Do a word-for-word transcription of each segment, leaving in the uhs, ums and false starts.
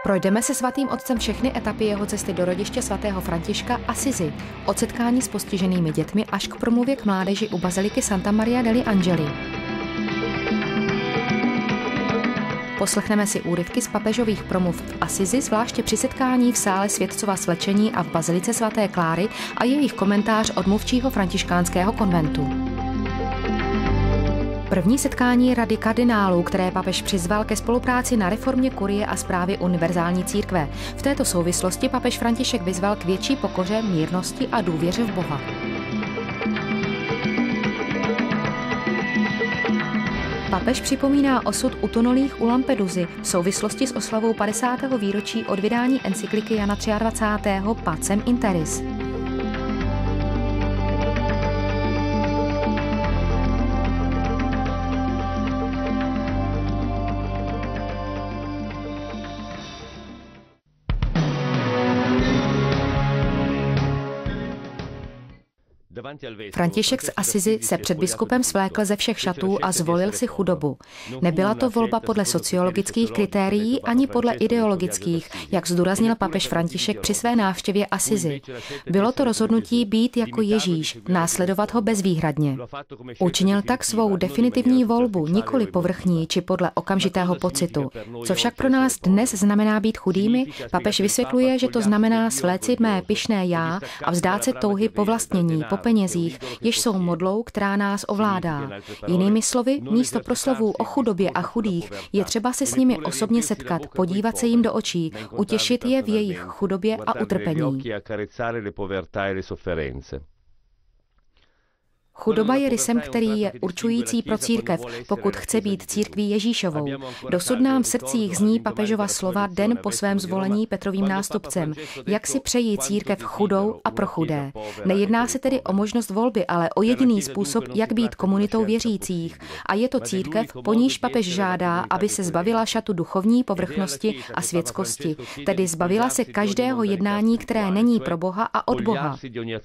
Projdeme se svatým otcem všechny etapy jeho cesty do rodiště svatého Františka Assisi, od setkání s postiženými dětmi až k promluvě k mládeži u baziliky Santa Maria degli Angeli. Poslechneme si úryvky z papežových promluv v Assisi, zvláště při setkání v sále Světcova svlečení a v bazilice svaté Kláry a jejich komentář od mluvčího františkánského konventu. První setkání Rady kardinálů, které papež přizval ke spolupráci na reformě kurie a správy univerzální církve. V této souvislosti papež František vyzval k větší pokoře, mírnosti a důvěře v Boha. Papež připomíná osud utonulých u Lampedusy v souvislosti s oslavou padesátého výročí od vydání encykliky Jana dvacátého třetího Pacem in Terris. František z Assisi se před biskupem svlékl ze všech šatů a zvolil si chudobu. Nebyla to volba podle sociologických kritérií ani podle ideologických, jak zdůraznil papež František při své návštěvě Assisi. Bylo to rozhodnutí být jako Ježíš, následovat ho bezvýhradně. Učinil tak svou definitivní volbu, nikoli povrchní či podle okamžitého pocitu. Co však pro nás dnes znamená být chudými, papež vysvětluje, že to znamená svléci mé pyšné já a vzdát se touhy po vlastnění, po penězích, jež jsou modlou, která nás ovládá. Jinými slovy, místo proslovů o chudobě a chudých je třeba se s nimi osobně setkat, podívat se jim do očí, utěšit je v jejich chudobě a utrpení. Chudoba je rysem, který je určující pro církev, pokud chce být církví Ježíšovou. Dosud nám v srdcích zní papežova slova den po svém zvolení Petrovým nástupcem, jak si přejí církev chudou a pro chudé. Nejedná se tedy o možnost volby, ale o jediný způsob, jak být komunitou věřících. A je to církev, po níž papež žádá, aby se zbavila šatu duchovní povrchnosti a světskosti, tedy zbavila se každého jednání, které není pro Boha a od Boha.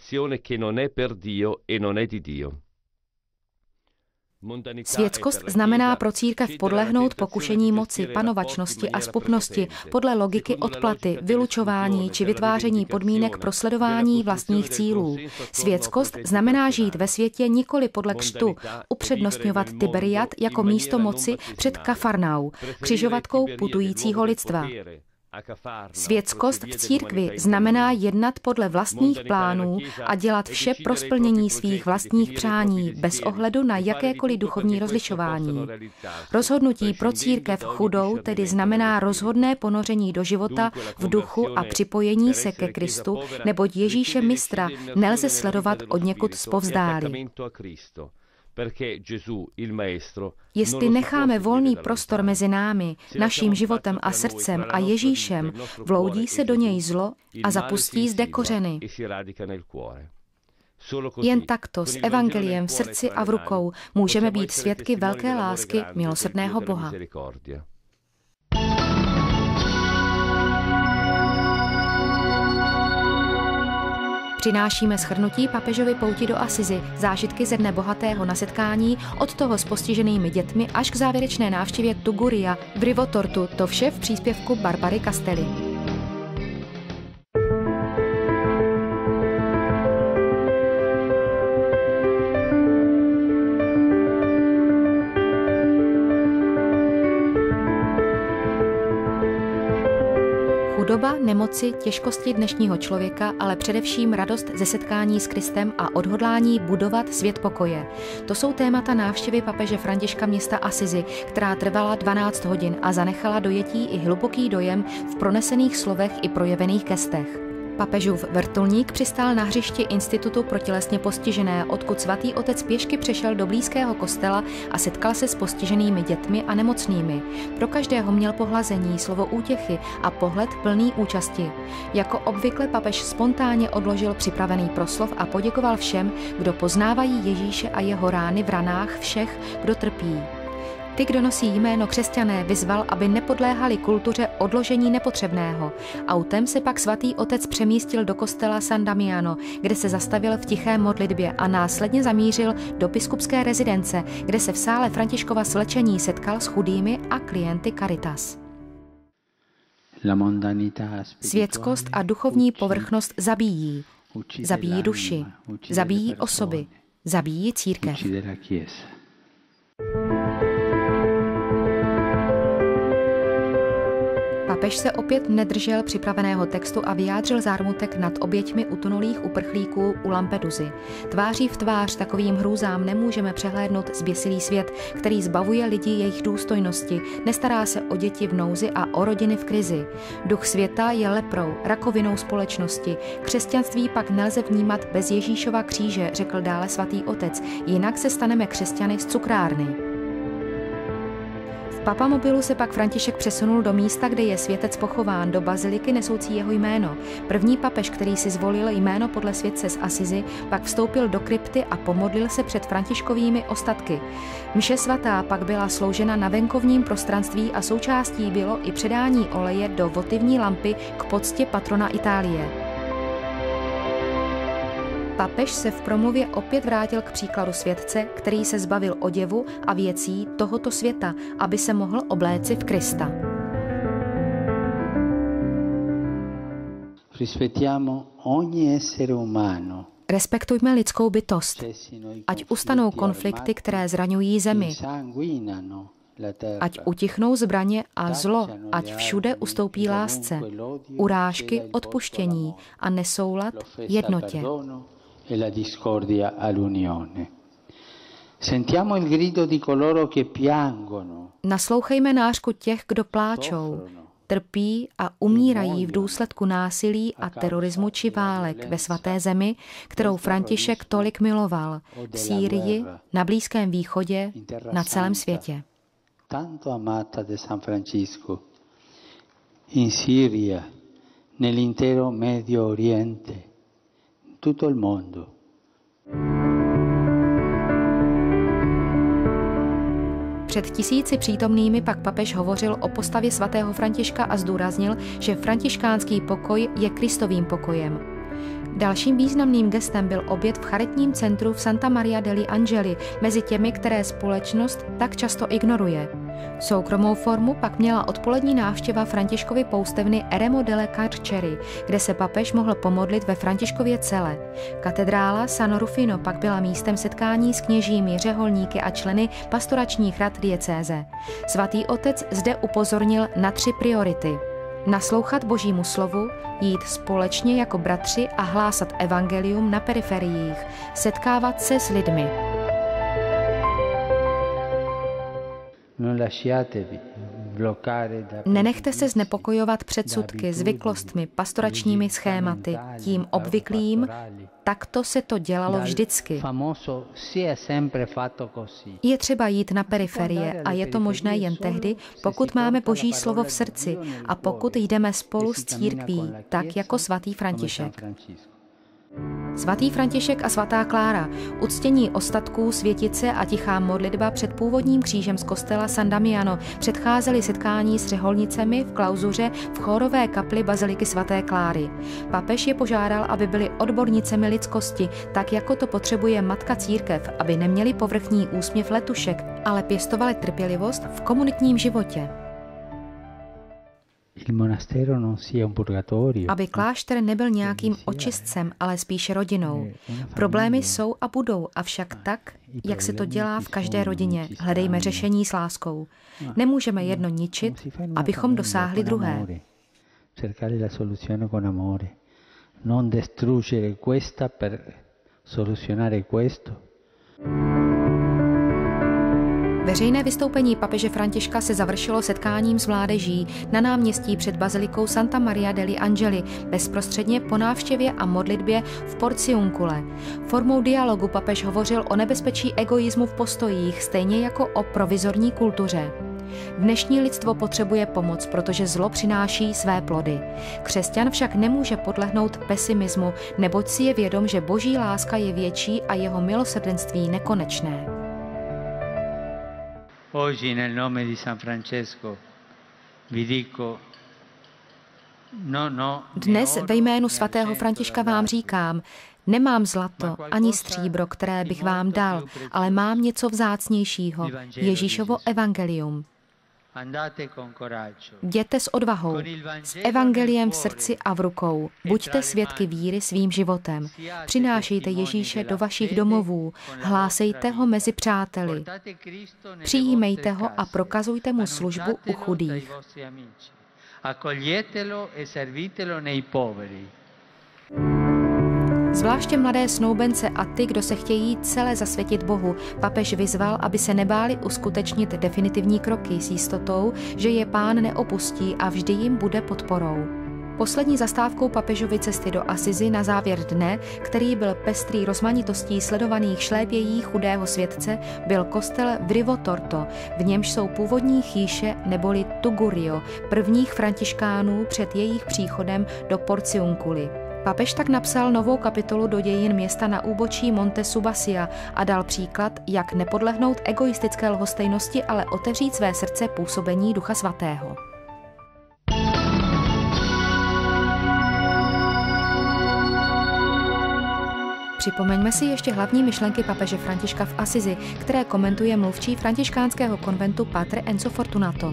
Světskost znamená pro církev podlehnout pokušení moci, panovačnosti a zpupnosti podle logiky odplaty, vylučování či vytváření podmínek pro sledování vlastních cílů. Světskost znamená žít ve světě nikoli podle křtu, upřednostňovat Tiberiad jako místo moci před Kafarnau, křižovatkou putujícího lidstva. Světskost v církvi znamená jednat podle vlastních plánů a dělat vše pro splnění svých vlastních přání, bez ohledu na jakékoliv duchovní rozlišování. Rozhodnutí pro církev chudou tedy znamená rozhodné ponoření do života v duchu a připojení se ke Kristu, neboť Ježíše mistra nelze sledovat odněkud zpovzdálí. Jestli necháme volný prostor mezi námi, naším životem a srdcem a Ježíšem, vloudí se do něj zlo a zapustí zde kořeny. Jen takto s evangeliem v srdci a v rukou můžeme být svědky velké lásky milosrdného Boha. Přinášíme shrnutí papežovy pouti do Assisi, zážitky ze dne bohatého na setkání, od toho s postiženými dětmi až k závěrečné návštěvě Tuguria v Rivotortu, to vše v příspěvku Barbary Castelli. Chudoba, nemoci, těžkosti dnešního člověka, ale především radost ze setkání s Kristem a odhodlání budovat svět pokoje. To jsou témata návštěvy papeže Františka města Assisi, která trvala dvanáct hodin a zanechala dojetí i hluboký dojem v pronesených slovech i projevených gestech. Papežův vrtulník přistál na hřišti Institutu pro tělesně postižené, odkud svatý otec pěšky přešel do blízkého kostela a setkal se s postiženými dětmi a nemocnými. Pro každého měl pohlazení, slovo útěchy a pohled plný účasti. Jako obvykle papež spontánně odložil připravený proslov a poděkoval všem, kdo poznávají Ježíše a jeho rány v ranách všech, kdo trpí. Ty, kdo nosí jméno křesťané, vyzval, aby nepodléhali kultuře odložení nepotřebného. Autem se pak svatý otec přemístil do kostela San Damiano, kde se zastavil v tiché modlitbě a následně zamířil do biskupské rezidence, kde se v sále Františkova svlečení setkal s chudými a klienty Caritas. Světskost a duchovní povrchnost zabíjí. Zabíjí duši, zabíjí osoby, zabíjí církev. Papež se opět nedržel připraveného textu a vyjádřil zármutek nad oběťmi utonulých uprchlíků u Lampedusy. Tváří v tvář takovým hrůzám nemůžeme přehlédnout zběsilý svět, který zbavuje lidi jejich důstojnosti, nestará se o děti v nouzi a o rodiny v krizi. Duch světa je leprou, rakovinou společnosti. Křesťanství pak nelze vnímat bez Ježíšova kříže, řekl dále svatý otec, jinak se staneme křesťany z cukrárny. V Papamobilu se pak František přesunul do místa, kde je světec pochován, do baziliky nesoucí jeho jméno. První papež, který si zvolil jméno podle světce z Asizi, pak vstoupil do krypty a pomodlil se před františkovými ostatky. Mše svatá pak byla sloužena na venkovním prostranství a součástí bylo i předání oleje do votivní lampy k poctě patrona Itálie. Papež se v promluvě opět vrátil k příkladu světce, který se zbavil oděvu a věcí tohoto světa, aby se mohl obléci v Krista. Respektujme lidskou bytost, ať ustanou konflikty, které zraňují zemi, ať utichnou zbraně a zlo, ať všude ustoupí lásce, urážky odpuštění a nesoulad jednotě. E la discordia all'unione. Sentiamo il grido di coloro che piangono. Naslouchejme nářku těch, kdo pláčou, trpí a umírají v důsledku násilí a terorismu či válek ve svaté zemi, kterou František tolik miloval, v Sýrii, na Blízkém východě, na celém světě. Tanto amata de San Francisco, in Siria, nell'intero Medio Oriente, tutto il mondo. Před tisíci přítomnými pak papež hovořil o postavě svatého Františka a zdůraznil, že františkánský pokoj je Kristovým pokojem. Dalším významným gestem byl oběd v charitním centru v Santa Maria degli Angeli mezi těmi, které společnost tak často ignoruje. Soukromou formu pak měla odpolední návštěva Františkovy poustevny Eremo delle Carceri, kde se papež mohl pomodlit ve Františkově cele. Katedrála San Rufino pak byla místem setkání s kněžími, řeholníky a členy pastoračních rad diecéze. Svatý otec zde upozornil na tři priority. Naslouchat Božímu slovu, jít společně jako bratři a hlásat evangelium na periferiích, setkávat se s lidmi. Nenechte se znepokojovat předsudky, zvyklostmi, pastoračními schématy, tím obvyklým, takto se to dělalo vždycky. Je třeba jít na periferie a je to možné jen tehdy, pokud máme Boží slovo v srdci a pokud jdeme spolu s církví, tak jako svatý František. Svatý František a svatá Klára, uctění ostatků světice a tichá modlitba před původním křížem z kostela San Damiano předcházely setkání s řeholnicemi v klauzuře v chórové kapli baziliky svaté Kláry. Papež je požádal, aby byli odbornicemi lidskosti, tak jako to potřebuje matka církev, aby neměli povrchní úsměv letušek, ale pěstovali trpělivost v komunitním životě. Aby klášter nebyl nějakým očistcem, ale spíše rodinou. Problémy jsou a budou, avšak tak, jak se to dělá v každé rodině. Hledejme řešení s láskou. Nemůžeme jedno ničit, abychom dosáhli druhé. Non distruggere questa per soluzionare questo. Veřejné vystoupení papeže Františka se završilo setkáním s mládeží na náměstí před bazilikou Santa Maria degli Angeli, bezprostředně po návštěvě a modlitbě v Porciuncule. Formou dialogu papež hovořil o nebezpečí egoismu v postojích, stejně jako o provizorní kultuře. Dnešní lidstvo potřebuje pomoc, protože zlo přináší své plody. Křesťan však nemůže podlehnout pesimismu, neboť si je vědom, že Boží láska je větší a jeho milosrdenství nekonečné. Oggi nel nome di San Francesco vi dico no no. Dnes ve jménu svatého Františka vám říkám, nemám zlato ani stříbro, které bych vám dal, ale mám něco vzácnějšího, Ježíšovo evangelium. Jděte s odvahou, s evangeliem v srdci a v rukou. Buďte svědky víry svým životem. Přinášejte Ježíše do vašich domovů. Hlásejte ho mezi přáteli. Přijímejte ho a prokazujte mu službu u chudých. Zvláště mladé snoubence a ty, kdo se chtějí celé zasvětit Bohu, papež vyzval, aby se nebáli uskutečnit definitivní kroky s jistotou, že je Pán neopustí a vždy jim bude podporou. Poslední zastávkou papežovy cesty do Asizi na závěr dne, který byl pestrý rozmanitostí sledovaných šlépějí chudého světce, byl kostel v Rivotorto, v němž jsou původní chýše neboli Tugurio, prvních františkánů před jejich příchodem do Porciunculi. Papež tak napsal novou kapitolu do dějin města na úbočí Monte Subassia a dal příklad, jak nepodlehnout egoistické lhostejnosti, ale otevřít své srdce působení Ducha Svatého. Připomeňme si ještě hlavní myšlenky papeže Františka v Asizi, které komentuje mluvčí františkánského konventu Pater Enzo Fortunato.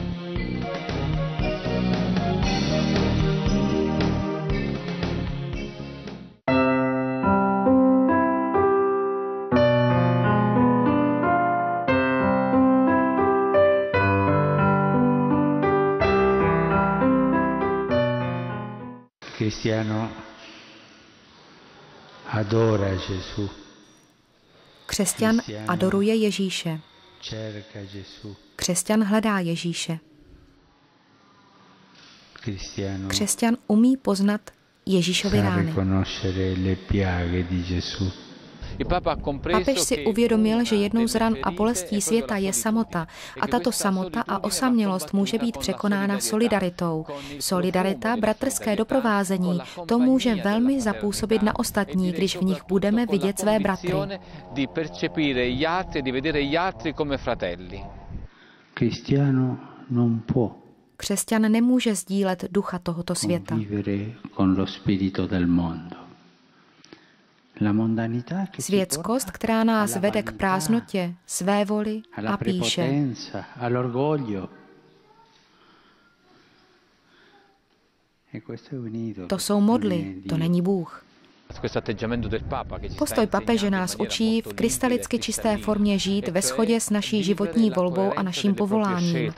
Cristiano adora Gesù. Křesťan adoruje Ježíše. Křesťan hledá Ježíše. Křesťan umí poznat Ježíšovy rány. Papež si uvědomil, že jednou z ran a bolestí světa je samota a tato samota a osamělost může být překonána solidaritou. Solidarita, bratrské doprovázení, to může velmi zapůsobit na ostatní, když v nich budeme vidět své bratry. Křesťan nemůže sdílet ducha tohoto světa. Světskost, která nás vede k prázdnotě, svévoli a pýše. To jsou modly, to není Bůh. Postoj papeže nás učí v krystalicky čisté formě žít ve shodě s naší životní volbou a naším povoláním.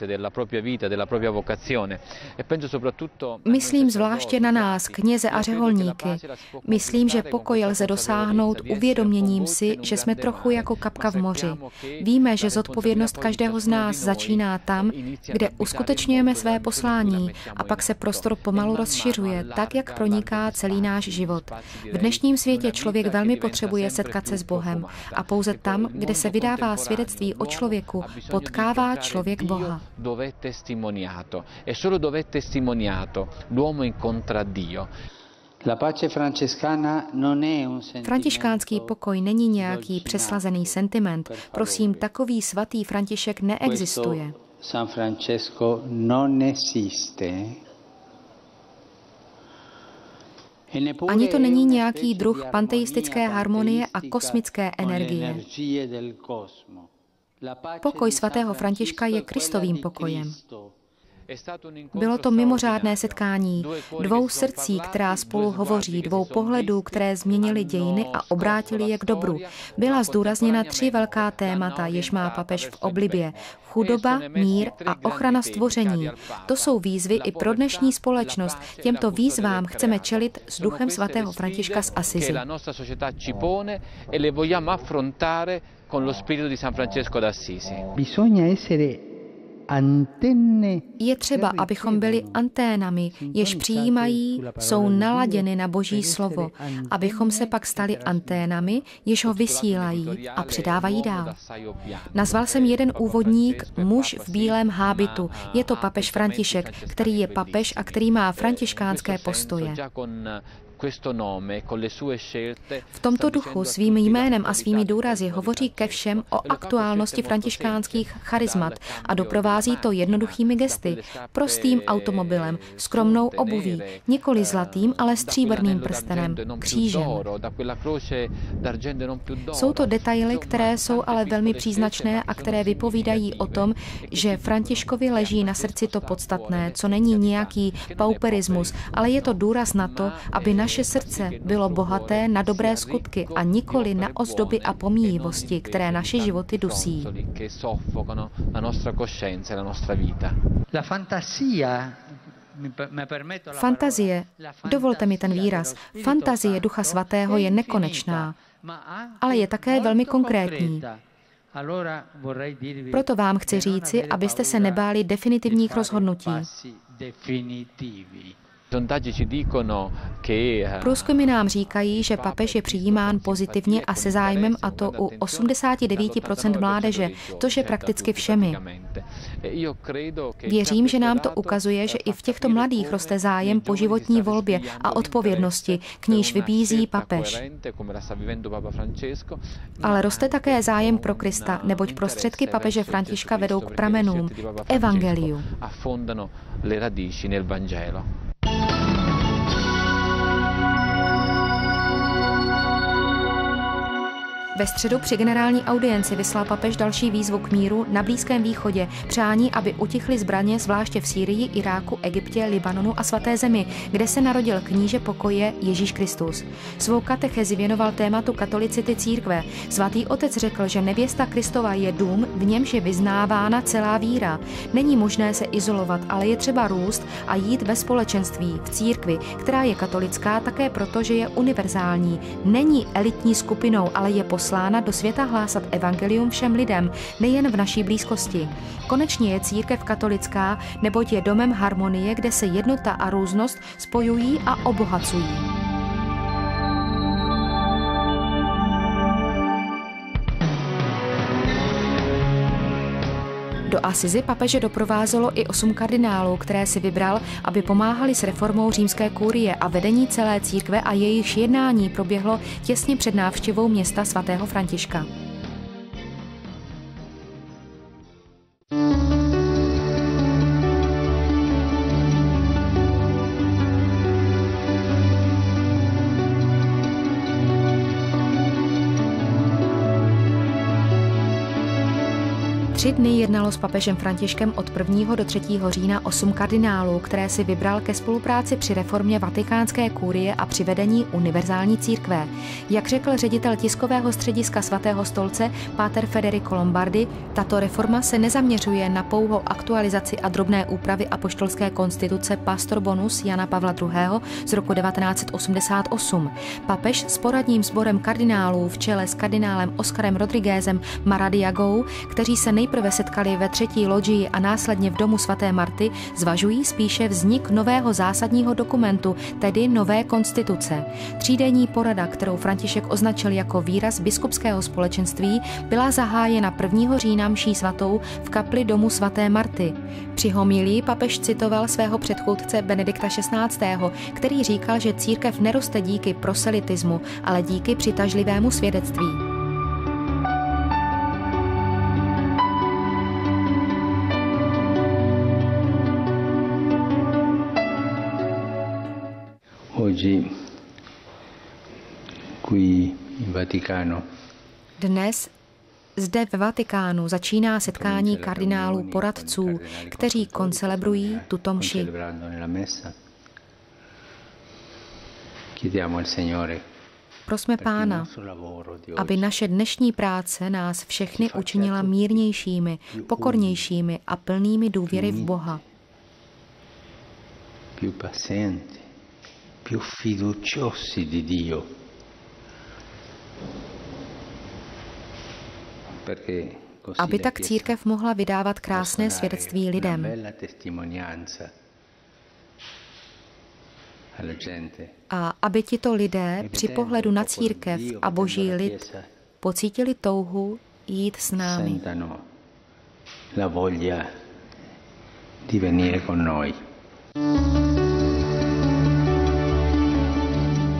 Myslím zvláště na nás, kněze a řeholníky. Myslím, že pokoj lze dosáhnout uvědoměním si, že jsme trochu jako kapka v moři. Víme, že zodpovědnost každého z nás začíná tam, kde uskutečňujeme své poslání a pak se prostor pomalu rozšiřuje, tak, jak proniká celý náš život. V dnešním světě člověk velmi potřebuje setkat se s Bohem a pouze tam, kde se vydává svědectví o člověku, potkává člověk Boha. Františkánský pokoj není nějaký přeslazený sentiment. Prosím, takový svatý František neexistuje. San Francesco non esiste. Ani to není nějaký druh panteistické harmonie a kosmické energie. Pokoj svatého Františka je Kristovým pokojem. Bylo to mimořádné setkání dvou srdcí, která spolu hovoří, dvou pohledů, které změnily dějiny a obrátily je k dobru. Byla zdůrazněna tři velká témata, jež má papež v oblibě. Chudoba, mír a ochrana stvoření. To jsou výzvy i pro dnešní společnost. Těmto výzvám chceme čelit s duchem svatého Františka z Asizi. Je třeba, abychom byli anténami, jež přijímají, jsou naladěny na Boží slovo, abychom se pak stali anténami, jež ho vysílají a předávají dál. Nazval jsem jeden úvodník muž v bílém hábitu. Je to papež František, který je papež a který má františkánské postoje. V tomto duchu svým jménem a svými důrazy hovoří ke všem o aktuálnosti františkánských charizmat a doprovází to jednoduchými gesty, prostým automobilem, skromnou obuví, nikoli zlatým, ale stříbrným prstenem, křížem. Jsou to detaily, které jsou ale velmi příznačné a které vypovídají o tom, že Františkovi leží na srdci to podstatné, co není nějaký pauperismus, ale je to důraz na to, aby naše srdce bylo bohaté na dobré skutky a nikoli na ozdoby a pomíjivosti, které naše životy dusí. Fantazie, dovolte mi ten výraz, fantazie Ducha Svatého je nekonečná, ale je také velmi konkrétní. Proto vám chci říci, abyste se nebáli definitivních rozhodnutí. Průzkumy nám říkají, že papež je přijímán pozitivně a se zájmem, a to u osmdesát devět procent mládeže, což je prakticky všemi. Věřím, že nám to ukazuje, že i v těchto mladých roste zájem po životní volbě a odpovědnosti, k níž vybízí papež. Ale roste také zájem pro Krista, neboť prostředky papeže Františka vedou k pramenům, k evangeliu. Ve středu při generální audienci vyslal papež další výzvu k míru na Blízkém východě, přání, aby utichly zbraně zvláště v Sýrii, Iráku, Egyptě, Libanonu a Svaté zemi, kde se narodil kníže pokoje Ježíš Kristus. Svou katechezi věnoval tématu katolicity církve. Svatý otec řekl, že nevěsta Kristova je dům, v němž je vyznávána celá víra. Není možné se izolovat, ale je třeba růst a jít ve společenství, v církvi, která je katolická také proto, že je univerzální. Není elitní skupinou, ale je poslána do světa hlásat evangelium všem lidem, nejen v naší blízkosti. Konečně je církev katolická, neboť je domem harmonie, kde se jednota a různost spojují a obohacují. Do Asizi papeže doprovázelo i osm kardinálů, které si vybral, aby pomáhali s reformou římské kurie a vedení celé církve, a jejichž jednání proběhlo těsně před návštěvou města svatého Františka. Tři dny jednalo s papežem Františkem od prvního do třetího října osm kardinálů, které si vybral ke spolupráci při reformě vatikánské kurie a při vedení univerzální církve. Jak řekl ředitel tiskového střediska Svatého stolce páter Federico Lombardi, tato reforma se nezaměřuje na pouhou aktualizaci a drobné úpravy apoštolské konstituce Pastor Bonus Jana Pavla druhého. z roku devatenáct set osmdesát osm. Papež s poradním sborem kardinálů v čele s kardinálem Oscarem Rodriguezem Maradiagou, kteří se nej Nejprve setkali ve třetí lodžii a následně v domu svaté Marty, zvažují spíše vznik nového zásadního dokumentu, tedy nové konstituce. Třídenní porada, kterou František označil jako výraz biskupského společenství, byla zahájena prvního října mší svatou v kapli domu svaté Marty. Při homilii papež citoval svého předchůdce Benedikta šestnáctého., který říkal, že církev neroste díky proselitismu, ale díky přitažlivému svědectví. Oggi qui in Vaticano. Dnes zde ve Vatikánu začíná setkání kardinálů poradců, kteří koncelebrují tuto mši. Prosme Pána, aby naše dnešní práce nás všechny učinila mírnějšími, pokornějšími a plnými důvěry v Boha. Più pazienti, più fiduciosi di Dio. Aby tak církev mohla vydávat krásné svědectví lidem. A aby tito lidé při pohledu na církev a boží lid pocítili touhu jít s námi. La voglia di venire con noi.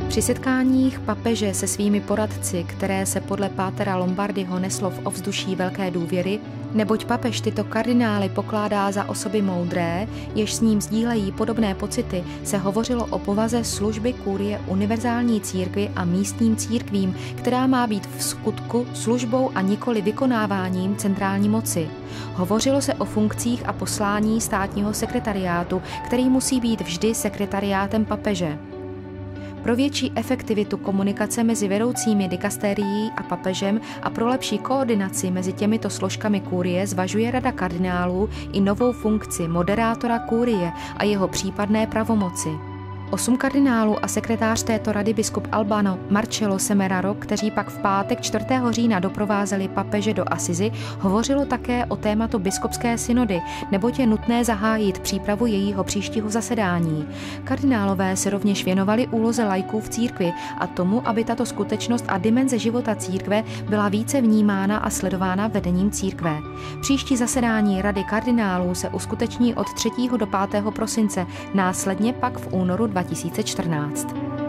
Při setkáních papeže se svými poradci, které se podle pátera Lombardiho neslo v ovzduší velké důvěry, neboť papež tyto kardinály pokládá za osoby moudré, jež s ním sdílejí podobné pocity, se hovořilo o povaze služby kurie univerzální církvi a místním církvím, která má být v skutku službou a nikoli vykonáváním centrální moci. Hovořilo se o funkcích a poslání státního sekretariátu, který musí být vždy sekretariátem papeže. Pro větší efektivitu komunikace mezi vedoucími dikasterií a papežem a pro lepší koordinaci mezi těmito složkami kurie zvažuje Rada kardinálů i novou funkci moderátora kurie a jeho případné pravomoci. Osm kardinálů a sekretář této rady biskup Albano Marcello Semeraro, kteří pak v pátek čtvrtého října doprovázeli papeže do Asizi, hovořilo také o tématu biskupské synody, neboť je nutné zahájit přípravu jejího příštího zasedání. Kardinálové se rovněž věnovali úloze laiků v církvi a tomu, aby tato skutečnost a dimenze života církve byla více vnímána a sledována vedením církve. Příští zasedání Rady kardinálů se uskuteční od třetího do pátého prosince, následně pak v únoru dva tisíce čtrnáct.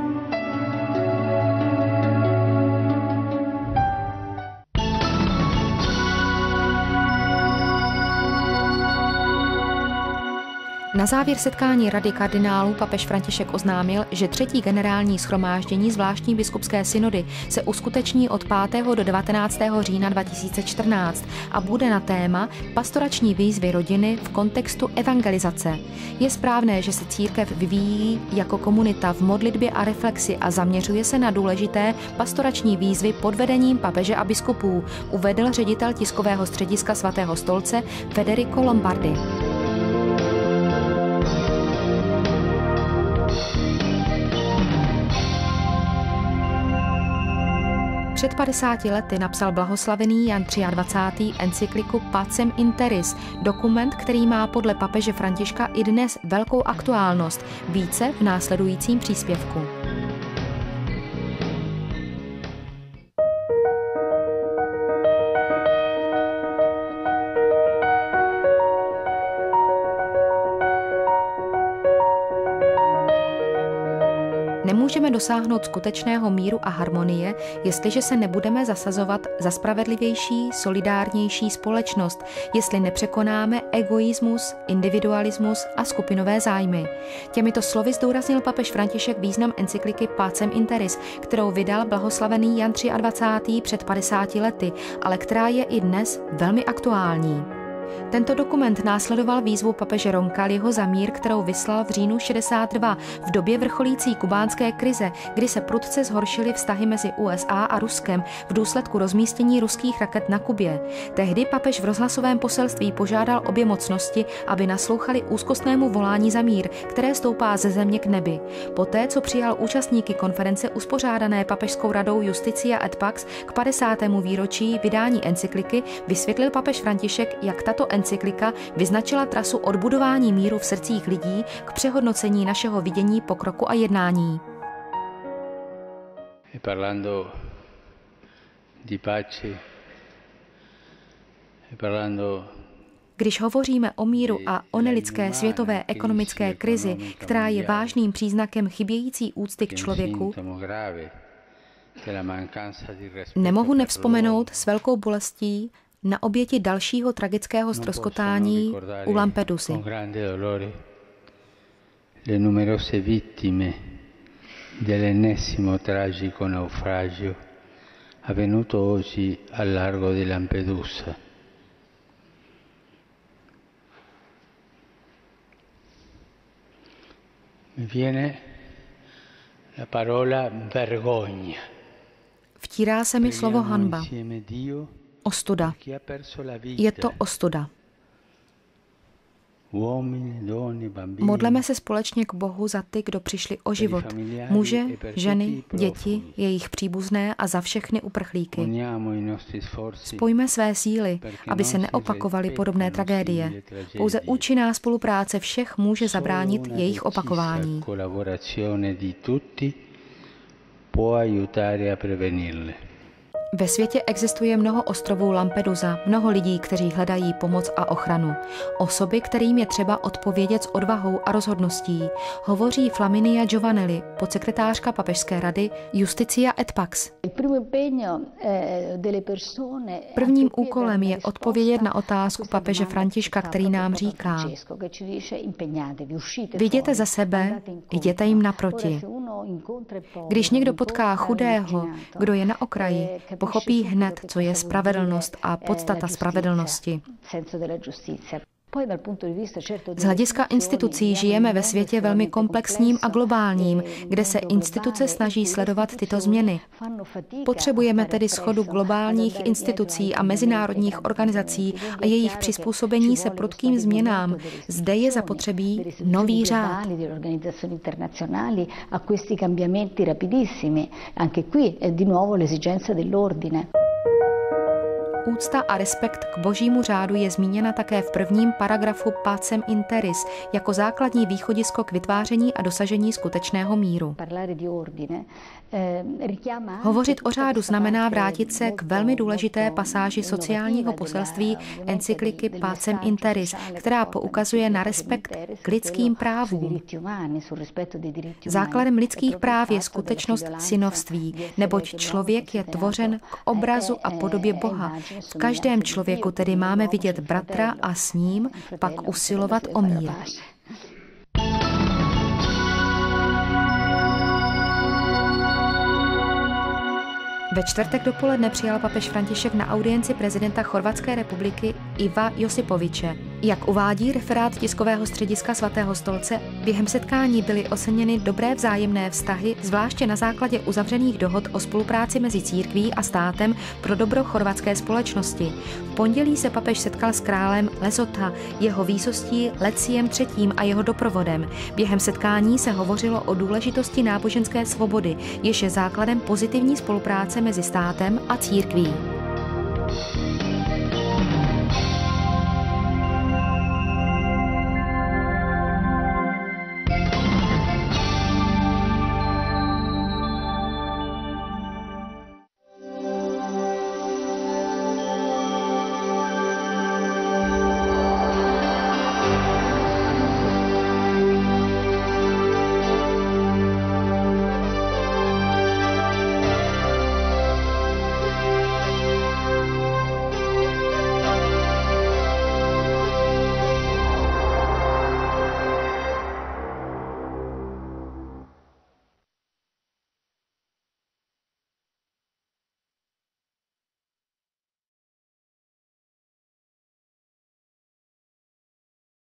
Na závěr setkání Rady kardinálů papež František oznámil, že třetí generální shromáždění zvláštní biskupské synody se uskuteční od pátého do devatenáctého října dva tisíce čtrnáct a bude na téma pastorační výzvy rodiny v kontextu evangelizace. Je správné, že se církev vyvíjí jako komunita v modlitbě a reflexi a zaměřuje se na důležité pastorační výzvy pod vedením papeže a biskupů, uvedl ředitel tiskového střediska Svatého stolce Federico Lombardi. Před padesáti lety napsal blahoslavený Jan dvacátý třetí encykliku Pacem in Terris, dokument, který má podle papeže Františka i dnes velkou aktuálnost, více v následujícím příspěvku. Nemůžeme dosáhnout skutečného míru a harmonie, jestliže se nebudeme zasazovat za spravedlivější, solidárnější společnost, jestli nepřekonáme egoismus, individualismus a skupinové zájmy. Těmito slovy zdůraznil papež František význam encykliky Pacem in Terris, kterou vydal blahoslavený Jan dvacátý třetí před padesáti lety, ale která je i dnes velmi aktuální. Tento dokument následoval výzvu papeže Roncalliho za mír, kterou vyslal v říjnu šedesát dva v době vrcholící kubánské krize, kdy se prudce zhoršily vztahy mezi U S A a Ruskem v důsledku rozmístění ruských raket na Kubě. Tehdy papež v rozhlasovém poselství požádal obě mocnosti, aby naslouchali úzkostnému volání za mír, které stoupá ze země k nebi. Poté, co přijal účastníky konference uspořádané Papežskou radou Justitia et Pax k padesátému výročí vydání encykliky, vysvětlil papež František, jak tato encyklika vyznačila trasu odbudování míru v srdcích lidí k přehodnocení našeho vidění pokroku a jednání. Parlando di pace, parlando Když hovoříme o míru a o nelidské světové ekonomické krizi, která je vážným příznakem chybějící úcty k člověku, nemohu nevzpomenout s velkou bolestí na oběti dalšího tragického ztroskotání u Lampedusy. Le numerose vittime dell'ennesimo tragico naufragio avvenuto oggi al largo di Lampedusa. Mi viene la parola vergogna. Vtírá se mi slovo hanba. Ostuda. Je to ostuda. Modleme se společně k Bohu za ty, kdo přišli o život. Muže, ženy, děti, jejich příbuzné a za všechny uprchlíky. Spojme své síly, aby se neopakovaly podobné tragédie. Pouze účinná spolupráce všech může zabránit jejich opakování. Ve světě existuje mnoho ostrovů Lampedusa, mnoho lidí, kteří hledají pomoc a ochranu. Osoby, kterým je třeba odpovědět s odvahou a rozhodností, hovoří Flaminia Giovanelli, podsekretářka Papežské rady Justitia et Pax. Prvním úkolem je odpovědět na otázku papeže Františka, který nám říká: vyjděte za sebe, jděte jim naproti. Když někdo potká chudého, kdo je na okraji, pochopí hned, co je spravedlnost a podstata spravedlnosti. Z hlediska institucí žijeme ve světě velmi komplexním a globálním, kde se instituce snaží sledovat tyto změny. Potřebujeme tedy shodu globálních institucí a mezinárodních organizací a jejich přizpůsobení se prudkým změnám. Zde je zapotřebí nový řád. Úcta a respekt k božímu řádu je zmíněna také v prvním paragrafu Pacem in Terris jako základní východisko k vytváření a dosažení skutečného míru. Hovořit o řádu znamená vrátit se k velmi důležité pasáži sociálního poselství encykliky Pacem in Terris, která poukazuje na respekt k lidským právům. Základem lidských práv je skutečnost synovství, neboť člověk je tvořen k obrazu a podobě Boha. V každém člověku tedy máme vidět bratra a s ním pak usilovat o mír. Ve čtvrtek dopoledne přijal papež František na audienci prezidenta Chorvatské republiky Iva Josipoviče. Jak uvádí referát tiskového střediska Svatého stolce, během setkání byly oceněny dobré vzájemné vztahy, zvláště na základě uzavřených dohod o spolupráci mezi církví a státem pro dobro chorvatské společnosti. V pondělí se papež setkal s králem Lesotha, jeho výsostí Leciem třetím a jeho doprovodem. Během setkání se hovořilo o důležitosti náboženské svobody, jež je základem pozitivní spolupráce mezi státem a církví.